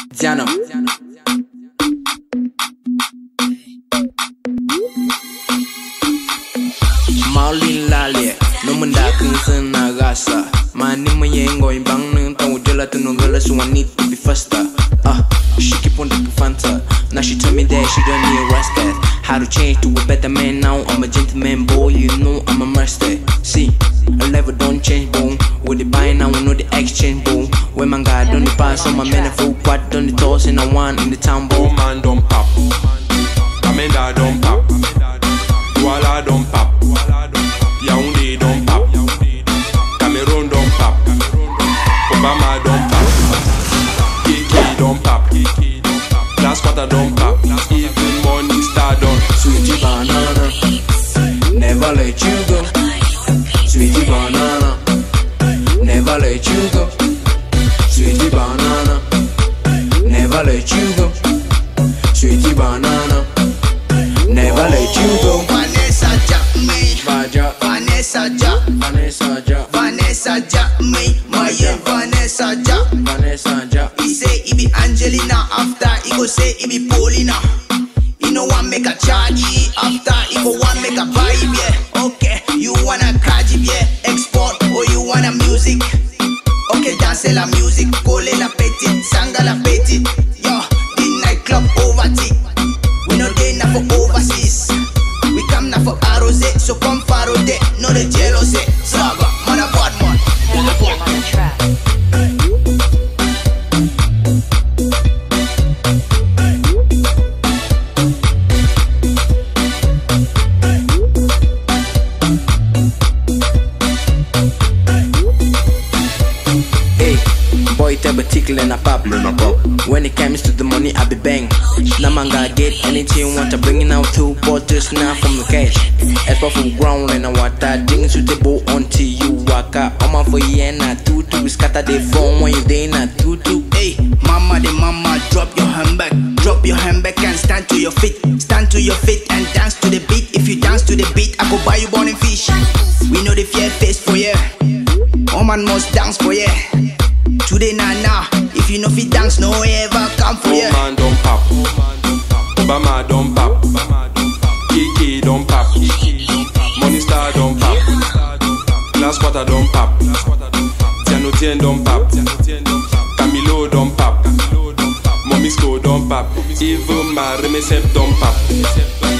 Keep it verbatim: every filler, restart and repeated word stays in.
Diano. Maulin lale, no mendaking senagasa. Mani mayengo imbang nung tau jala tunungala, so I need to be faster. Ah, uh, she keep on taking Fanta. Now she told me that she don't need a rascal. How to change to a better man now? I'm a gentleman, boy, you know I'm a master. See, a level don't change, boom. With the buy now, we know the exchange, boom. When my guy done the pass, on my man a full quad, done the toss, and I want in the town, boom. Man don't pop, Amenda don't pop, Douala don't pop, Yaoundé don't pop, Cameroon don't pop, Obama don't pop, Kiki don't pop, Last quarter don't pop, even Morning Star don't. Sweetie banana, never let you go. Sweetie banana, never let you go. Sweetie banana, never let you go. Sweetie banana, never let you go. Vanessa Jack me, Vaja, Vanessa Jack, Vanessa Ja, Vanessa Jack me, my Vanessa Jack. Vanessa Ja. He say he be Angelina, after he go say he be Paulina. He no one make a charge, after he go one make a vibe, yeah. Okay, you wanna catch it, yeah. Export or you wanna music. Okay, dance la music, cole la petite, sanga la petite. Yo, the nightclub overtake. We no dey na for overseas. We come na for arrose, so come faro de, no the jealousy. Saga, man a bad man. On the track. Boy, type of tickle and a pop. When it comes to the money, I be bang. Now man gotta get anything want to bring it out two bottles now from the cash. As for from ground and I want that ding suitable until you walk out. I'm on for you and I two two scatter the phone when you day not two two. Hey, mama the mama, drop your handbag. Drop your handbag and stand to your feet. Stand to your feet and dance to the beat. If you dance to the beat, I could buy you burning fish. We know the fear face for you. Oh man must dance for you. Today nah nah, if you know fit dance, no ever come for you. Oh man don't pop, Obama don't pop, Kiki don't pop, Morning Star don't pop, Last quarter don't pop, Tianotien don't pop, Camilo don't pop, Momis don't pop, even my remesep don't pop.